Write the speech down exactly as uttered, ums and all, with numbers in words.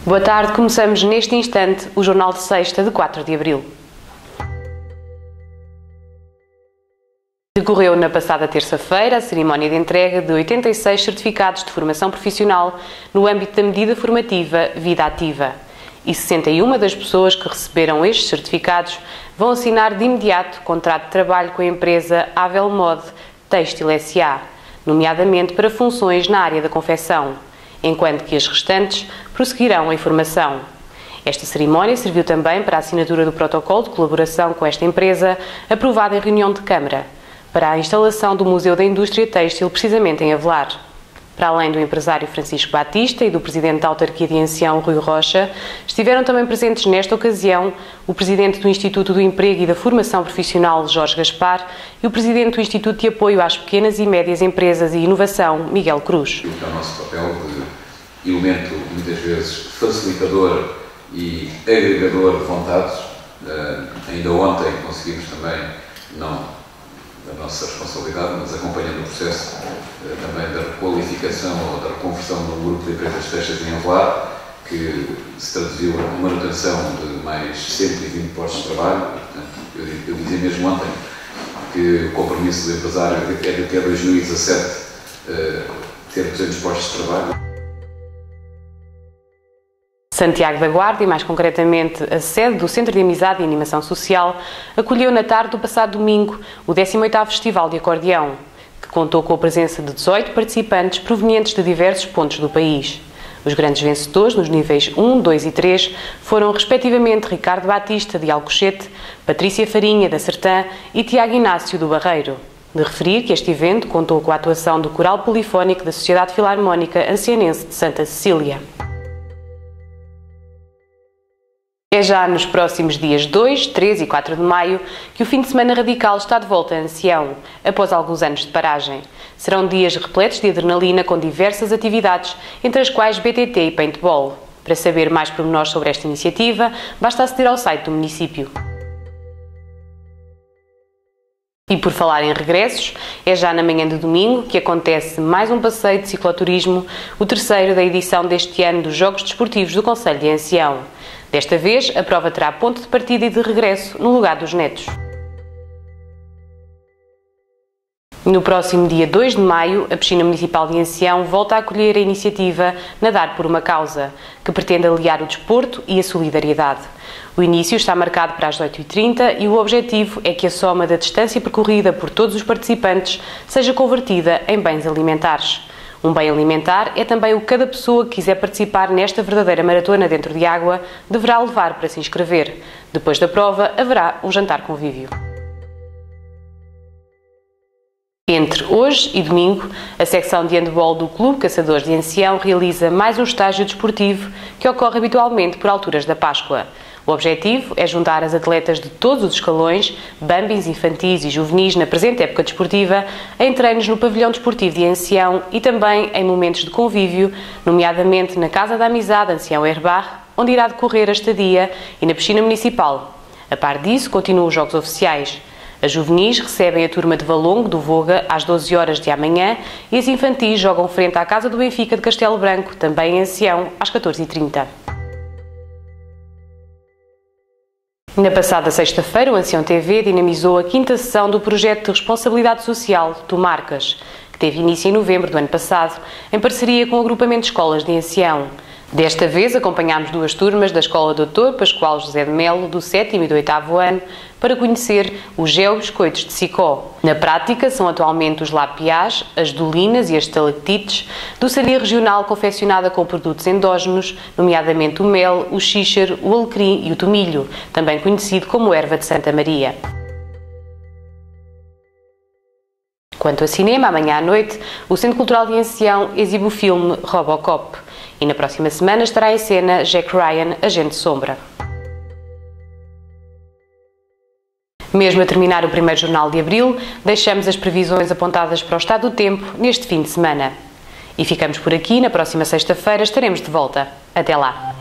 Boa tarde, começamos neste instante o Jornal de Sexta de quatro de abril. Decorreu na passada terça-feira a cerimónia de entrega de oitenta e seis certificados de formação profissional no âmbito da medida formativa Vida Ativa. E sessenta e uma das pessoas que receberam estes certificados vão assinar de imediato contrato de trabalho com a empresa Avelmode Têxtil S A, nomeadamente para funções na área da confecção, enquanto que as restantes prosseguirão em formação. Esta cerimónia serviu também para a assinatura do protocolo de colaboração com esta empresa, aprovado em reunião de Câmara, para a instalação do Museu da Indústria Têxtil, precisamente em Avelar. Para além do empresário Francisco Batista e do presidente da Autarquia de Ancião, Rui Rocha, estiveram também presentes nesta ocasião o presidente do Instituto do Emprego e da Formação Profissional, Jorge Gaspar, e o presidente do Instituto de Apoio às Pequenas e Médias Empresas e Inovação, Miguel Cruz. É o nosso papel de elemento, muitas vezes, facilitador e agregador de vontades. Uh, ainda ontem conseguimos também, não da nossa responsabilidade, mas acompanhando o processo uh, também da requalificação ou da reconversão do grupo de empresas têxteis em Avelar, que se traduziu em manutenção de mais cento e vinte postos de trabalho. Portanto, eu, eu dizia mesmo ontem que o compromisso do empresário é de até dois mil e dezassete uh, ter duzentos postos de trabalho. Santiago da Guarda, e mais concretamente a sede do Centro de Amizade e Animação Social, acolheu na tarde do passado domingo o décimo oitavo Festival de Acordeão, que contou com a presença de dezoito participantes provenientes de diversos pontos do país. Os grandes vencedores nos níveis um, dois e três foram respectivamente Ricardo Batista, de Alcochete, Patrícia Farinha, da Sertã e Tiago Inácio, do Barreiro. De referir que este evento contou com a atuação do Coral Polifónico da Sociedade Filarmónica Ancianense de Santa Cecília. É já nos próximos dias dois, três e quatro de maio que o fim de semana radical está de volta a Ancião, após alguns anos de paragem. Serão dias repletos de adrenalina com diversas atividades, entre as quais B T T e paintball. Para saber mais pormenores sobre esta iniciativa, basta aceder ao site do município. E por falar em regressos, é já na manhã de domingo que acontece mais um passeio de cicloturismo, o terceiro da edição deste ano dos Jogos Desportivos do Concelho de Ancião. Desta vez, a prova terá ponto de partida e de regresso no lugar dos Netos. No próximo dia dois de maio, a Piscina Municipal de Ancião volta a acolher a iniciativa Nadar por uma Causa, que pretende aliar o desporto e a solidariedade. O início está marcado para as dezoito e trinta e o objetivo é que a soma da distância percorrida por todos os participantes seja convertida em bens alimentares. Um bem alimentar é também o que cada pessoa que quiser participar nesta verdadeira maratona dentro de água deverá levar para se inscrever. Depois da prova, haverá um jantar convívio. Entre hoje e domingo, a secção de handball do Clube Caçadores de Ancião realiza mais um estágio desportivo que ocorre habitualmente por alturas da Páscoa. O objetivo é juntar as atletas de todos os escalões, bambins, infantis e juvenis na presente época desportiva, em treinos no pavilhão desportivo de Ancião e também em momentos de convívio, nomeadamente na Casa da Amizade Ancião Herbar, onde irá decorrer a estadia, e na piscina municipal. A par disso, continuam os jogos oficiais. As juvenis recebem a turma de Valongo do Voga às doze horas de amanhã e as infantis jogam frente à Casa do Benfica de Castelo Branco, também em Ancião, às catorze e trinta. Na passada sexta-feira, o Ancião T V dinamizou a quinta sessão do projeto de responsabilidade social Tu Marcas, que teve início em novembro do ano passado, em parceria com o agrupamento de escolas de Ancião. Desta vez, acompanhámos duas turmas da Escola doutor Pascoal José de Melo, do sétimo e do oitavo ano, para conhecer os geobiscoitos de Sicó. Na prática, são atualmente os lapiás, as dolinas e as estalactites, doçaria regional confeccionada com produtos endógenos, nomeadamente o mel, o xíxaro, o alecrim e o tomilho, também conhecido como erva de Santa Maria. Quanto a cinema, amanhã à noite, o Centro Cultural de Ancião exibe o filme Robocop. E na próxima semana estará em cena Jack Ryan, Agente Sombra. Mesmo a terminar o primeiro jornal de abril, deixamos as previsões apontadas para o estado do tempo neste fim de semana. E ficamos por aqui, na próxima sexta-feira estaremos de volta. Até lá!